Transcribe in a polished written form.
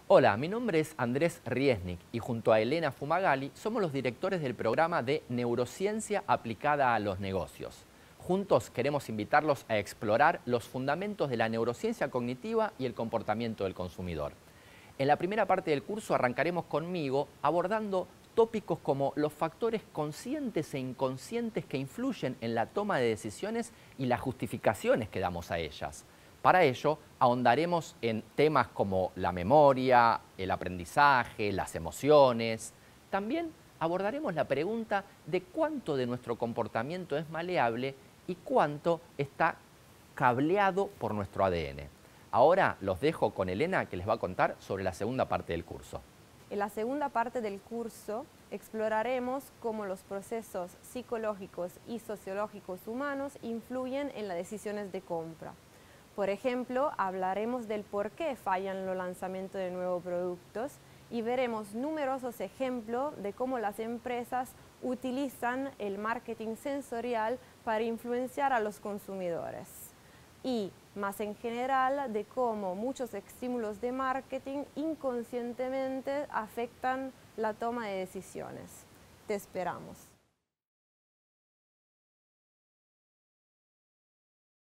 Hola, mi nombre es Andrés Riesnik y junto a Elena Fumagalli somos los directores del programa de Neurociencia aplicada a los negocios. Juntos queremos invitarlos a explorar los fundamentos de la neurociencia cognitiva y el comportamiento del consumidor. En la primera parte del curso arrancaremos conmigo abordando tópicos como los factores conscientes e inconscientes que influyen en la toma de decisiones y las justificaciones que damos a ellas. Para ello, ahondaremos en temas como la memoria, el aprendizaje, las emociones. También abordaremos la pregunta de cuánto de nuestro comportamiento es maleable y cuánto está cableado por nuestro ADN. Ahora los dejo con Elena, que les va a contar sobre la segunda parte del curso. En la segunda parte del curso exploraremos cómo los procesos psicológicos y sociológicos humanos influyen en las decisiones de compra. Por ejemplo, hablaremos del por qué fallan los lanzamientos de nuevos productos y veremos numerosos ejemplos de cómo las empresas utilizan el marketing sensorial para influenciar a los consumidores. Y más en general de cómo muchos estímulos de marketing inconscientemente afectan la toma de decisiones. Te esperamos.